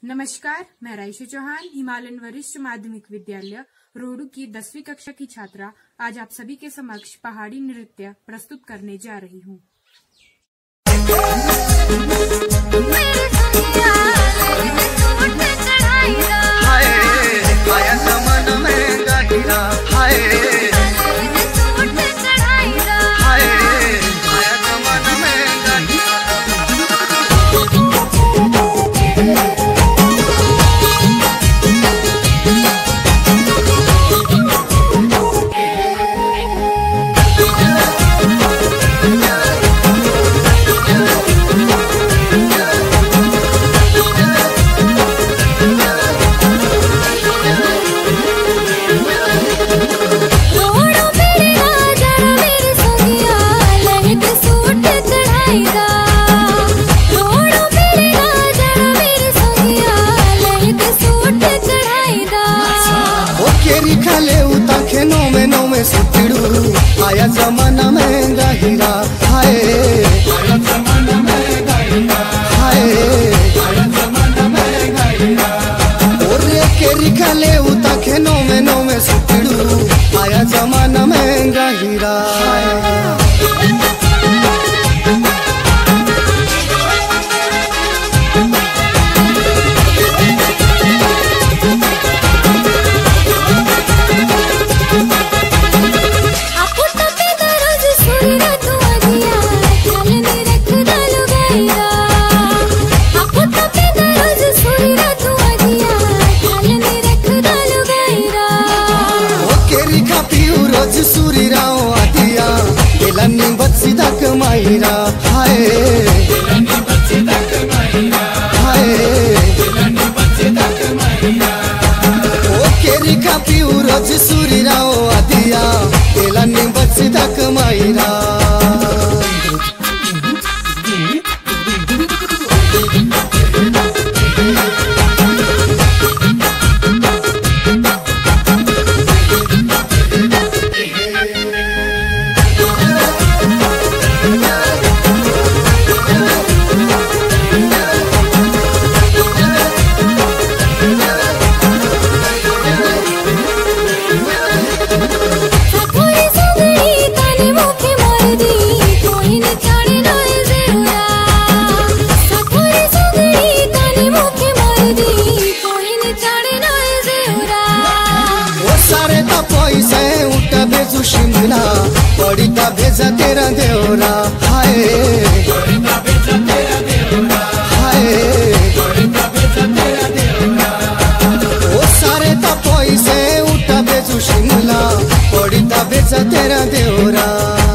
नमस्कार, मैं राइशु चौहान, हिमालयन वरिष्ठ माध्यमिक विद्यालय रोहडू की 10वीं कक्षा की छात्रा आज आप सभी के समक्ष पहाड़ी नृत्य प्रस्तुत करने जा रही हूँ। में सुतिड़ू आया जमाना महंगा हीरा हाय, आया जमाना महंगा हीरा हाय, आया जमाना महंगा हीरा ओरे के रिखले उता खेनो में सुतिड़ू आया जमाना महंगा हीरा माहिरा हाय, हाय ओ केरी का पिऊ रोज सूरी राव आदिया एलानी बच्ची तक माहिरा शिमला बड़ी का भेजा तेरा देवरा हाय, हाय ओ सारे तपोई से उठा भेजू शिमला बड़ी का भेजा तेरा देवरा।